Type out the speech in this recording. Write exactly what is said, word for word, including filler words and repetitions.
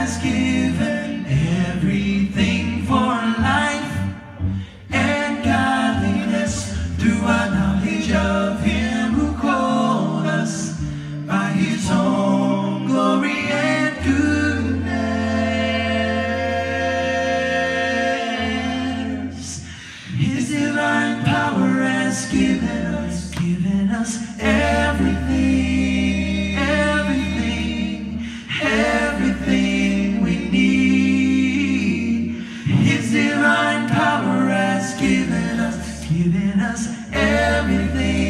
has given everything for life and godliness through our knowledge of Him who called us by His own glory and goodness. His divine power has given us, given us everything, everything, everything we need. His divine power has given us, given us everything.